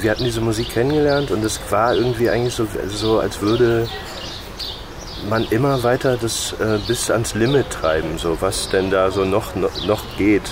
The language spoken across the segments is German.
wir hatten diese Musik kennengelernt und es war irgendwie eigentlich so als würde man immer weiter das bis ans Limit treiben, so was denn da so noch geht.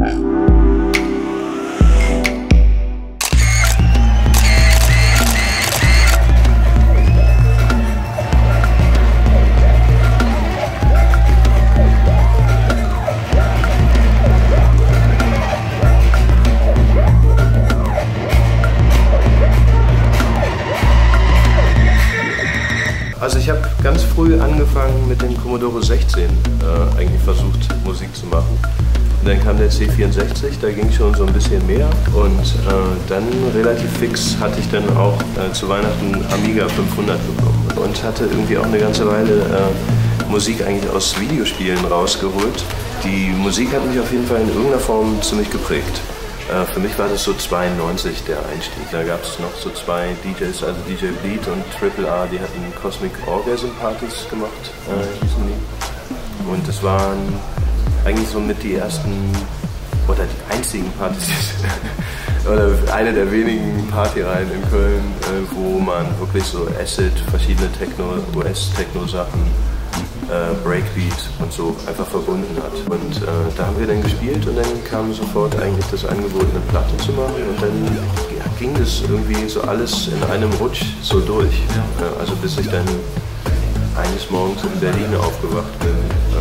Also ich habe ganz früh angefangen mit dem Commodore 16 eigentlich versucht Musik zu machen. Und dann kam der C64, da ging schon so ein bisschen mehr und dann relativ fix hatte ich dann auch zu Weihnachten Amiga 500 bekommen und hatte irgendwie auch eine ganze Weile Musik eigentlich aus Videospielen rausgeholt. Die Musik hat mich auf jeden Fall in irgendeiner Form ziemlich geprägt. Für mich war das so 92 der Einstieg. Da gab es noch so zwei DJs, also DJ Bleed und Triple A, die hatten Cosmic Orgasm Partys gemacht, hießen die. Und das waren eigentlich so mit die ersten oder die einzigen Partys, oder eine der wenigen Partyreihen in Köln, wo man wirklich so Acid, verschiedene US-Techno-Sachen, Breakbeat und so einfach verbunden hat. Und da haben wir dann gespielt und dann kam sofort eigentlich das Angebot, eine Platte zu machen und dann ging das irgendwie so alles in einem Rutsch so durch. Also bis ich dann eines Morgens in Berlin aufgewacht bin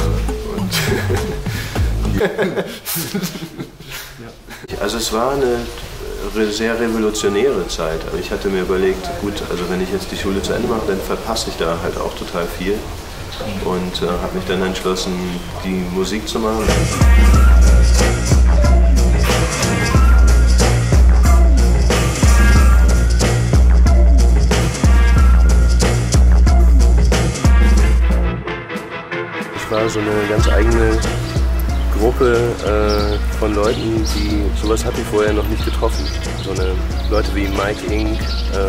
Also es war eine sehr revolutionäre Zeit. Aber ich hatte mir überlegt, gut, also wenn ich jetzt die Schule zu Ende mache, dann verpasse ich da halt auch total viel. Und habe mich dann entschlossen, die Musik zu machen. Es war so eine ganz eigene Gruppe von Leuten, die sowas hatte ich vorher noch nicht getroffen. So eine Leute wie Mike Inc.,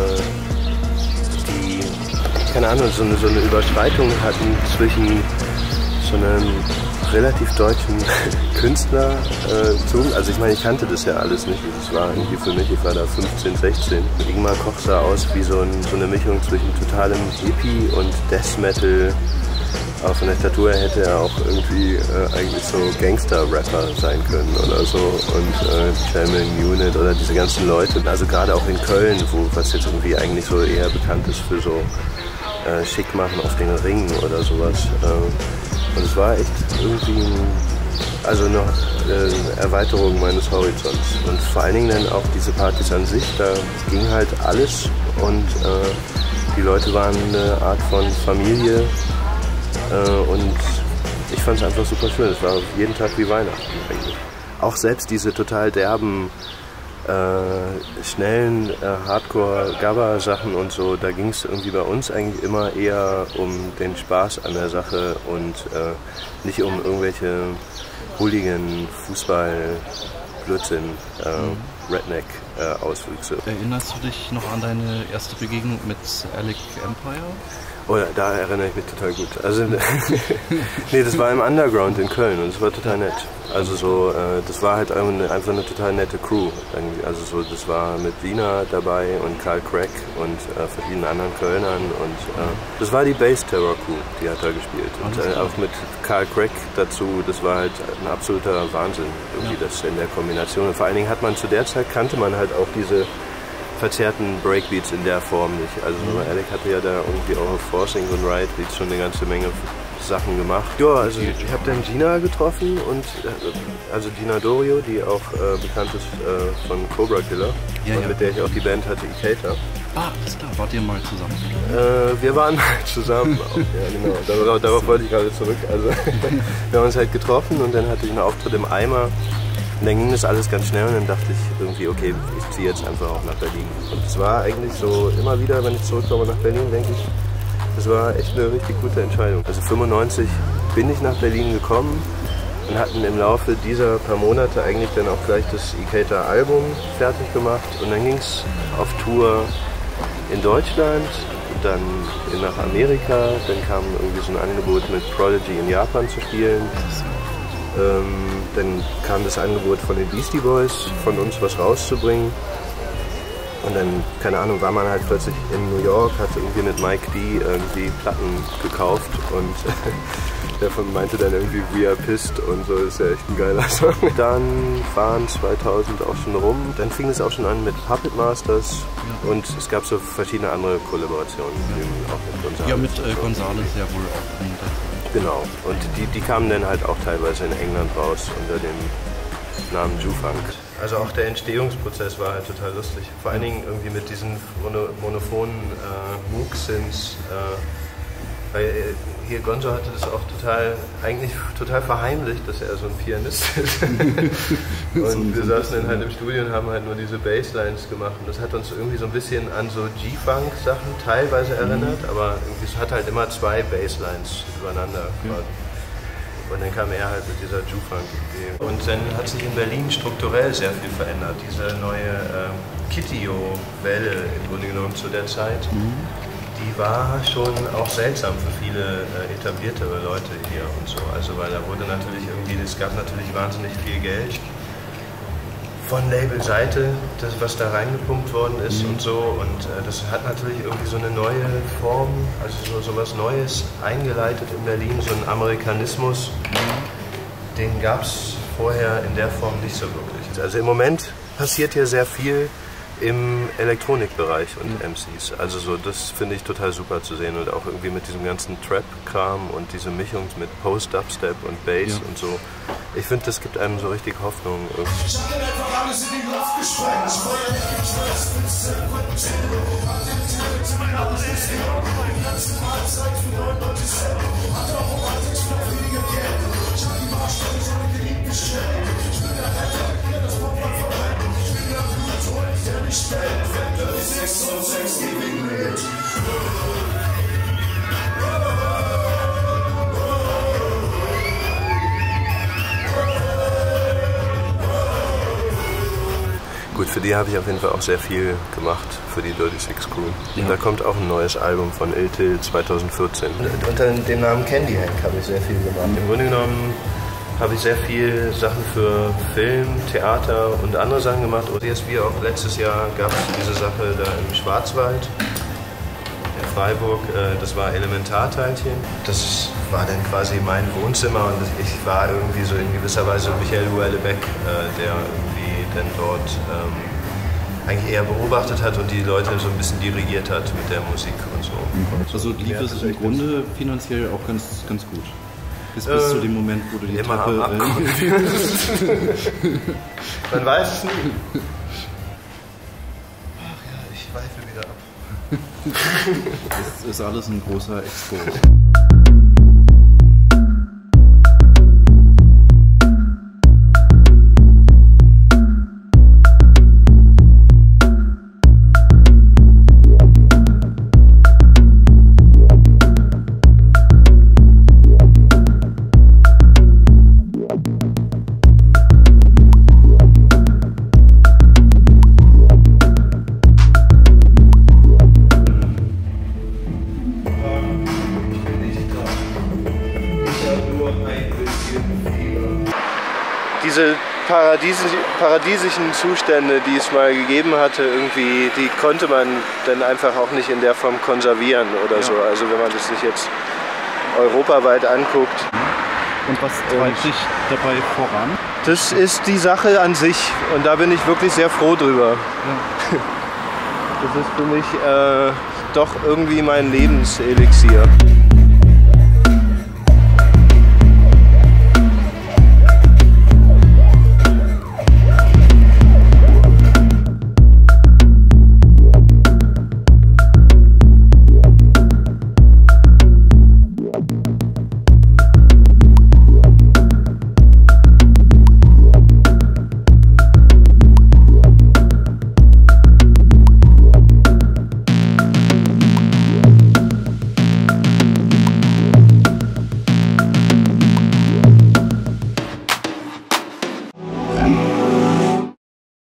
die, keine Ahnung, so eine Überschreitung hatten zwischen so einem relativ deutschen Künstler, also ich meine, ich kannte das ja alles nicht, das war irgendwie für mich, ich war da 15, 16. Ingmar Koch sah aus wie so eine Mischung zwischen totalem Hippie und Death Metal. Aber von der Statur hätte er auch irgendwie eigentlich so Gangster-Rapper sein können oder so. Und German Unit oder diese ganzen Leute. Also gerade auch in Köln, was jetzt irgendwie eigentlich so eher bekannt ist für so schick machen auf den Ringen oder sowas. Und es war echt irgendwie eine Erweiterung meines Horizonts. Und vor allen Dingen dann auch diese Partys an sich, da ging halt alles und die Leute waren eine Art von Familie. Und ich fand es einfach super schön. Es war jeden Tag wie Weihnachten eigentlich. Auch selbst diese total derben, schnellen Hardcore-Gabba-Sachen und so, da ging es irgendwie bei uns eigentlich immer eher um den Spaß an der Sache und nicht um irgendwelche Hooligan, Fußball, Blödsinn, Redneck-Auswüchse. Erinnerst du dich noch an deine erste Begegnung mit Alec Empire? Oh ja, da erinnere ich mich total gut. Also, nee, das war im Underground in Köln und es war total nett. Also so, das war halt einfach eine total nette Crew. Also so, das war mit Dina dabei und Karl Craig und verschiedenen anderen Kölnern und das war die Bass Terror Crew, die hat da gespielt. Und auch mit Karl Craig dazu, das war halt ein absoluter Wahnsinn, irgendwie das in der Kombination. Und vor allen Dingen kannte man halt auch diese verzerrten Breakbeats in der Form nicht. Also Alec hatte ja da irgendwie auch auf Forcing und Ride Beats schon eine ganze Menge Sachen gemacht. Ja, also ich habe dann Gina getroffen und also Gina Dorio, die auch bekannt ist von Cobra Killer und mit der ich auch die Band hatte, Ikeda. Ah, alles klar. Wart ihr mal zusammen? Wir waren halt zusammen auch, ja genau. Darauf wollte ich gerade zurück. Also wir haben uns halt getroffen und dann hatte ich einen Auftritt im Eimer. Und dann ging das alles ganz schnell und dann dachte ich irgendwie, okay, ich ziehe jetzt einfach auch nach Berlin. Und es war eigentlich so, immer wieder, wenn ich zurückkomme nach Berlin, denke ich, das war echt eine richtig gute Entscheidung. Also 95 bin ich nach Berlin gekommen und hatten im Laufe dieser paar Monate eigentlich dann auch gleich das Ikeda-Album fertig gemacht. Und dann ging es auf Tour in Deutschland, dann nach Amerika, dann kam irgendwie so ein Angebot mit Prodigy in Japan zu spielen. Dann kam das Angebot von den Beastie Boys, von uns was rauszubringen. Und dann, keine Ahnung, war man halt plötzlich in New York, hat irgendwie mit Mike D irgendwie Platten gekauft und der meinte dann irgendwie We Are Pissed und so, ist ja echt ein geiler Song. Dann waren 2000 auch schon rum, dann fing es auch schon an mit Puppet Masters und es gab so verschiedene andere Kollaborationen, auch mit Gonzales. Ja, mit Gonzales ja wohl auch. Genau, und die kamen dann halt auch teilweise in England raus unter dem Namen Jufunk. Also auch der Entstehungsprozess war halt total lustig. Vor allen Dingen irgendwie mit diesen monophonen Moog-Synths. Weil hier Gonzo hatte das auch eigentlich total verheimlicht, dass er so ein Pianist ist. Und wir saßen dann halt im Studio und haben halt nur diese Basslines gemacht. Und das hat uns irgendwie so ein bisschen an so G-Funk-Sachen teilweise erinnert, aber irgendwie, es hat halt immer zwei Basslines übereinander quasi. Und dann kam er halt mit dieser Jufunk-Idee. Und dann hat sich in Berlin strukturell sehr viel verändert. Diese neue Kitio-Welle im Grunde genommen zu der Zeit, die war schon auch seltsam für viele etabliertere Leute hier und so. Also weil da wurde natürlich irgendwie, es gab natürlich wahnsinnig viel Geld von Labelseite, das was da reingepumpt worden ist und so. Und das hat natürlich irgendwie so eine neue Form, also so was Neues eingeleitet in Berlin, so einen Amerikanismus, den gab es vorher in der Form nicht so wirklich. Also im Moment passiert hier sehr viel im Elektronikbereich und MCs. Also so, das finde ich total super zu sehen und auch irgendwie mit diesem ganzen Trap-Kram und diese Mischung mit Post-Dubstep und Bass und so. Ich finde, das gibt einem so richtig Hoffnung. Ich hab den einfach alles in die Luft gesprengt. Ich war ja nicht gestresst, bin Gut, für die habe ich auf jeden Fall auch sehr viel gemacht, für die Dirty Six Crew. Und da kommt auch ein neues Album von Ill Till 2014. Unter dem Namen Candy Hank habe ich sehr viel gemacht. Im Grunde genommen habe ich sehr viel Sachen für Film, Theater und andere Sachen gemacht. Und jetzt wie auch letztes Jahr gab es diese Sache da im Schwarzwald, in Freiburg, das war Elementarteilchen. Das war dann quasi mein Wohnzimmer und ich war irgendwie so in gewisser Weise Michael Houellebecq, der irgendwie dann dort eigentlich eher beobachtet hat und die Leute so ein bisschen dirigiert hat mit der Musik und so. Also lief es im Grunde finanziell auch ganz gut. Bis zu dem Moment, wo du die Treppe... Man weiß es nie. Ach ja, ich schweife wieder ab. Das ist alles ein großer Export. Diese paradiesischen Zustände, die es mal gegeben hatte, irgendwie, die konnte man dann einfach auch nicht in der Form konservieren oder so. Also wenn man das sich jetzt europaweit anguckt. Und was treibt dich dabei voran? Das ist die Sache an sich und da bin ich wirklich sehr froh drüber. Ja. Das ist für mich doch irgendwie mein Lebenselixier.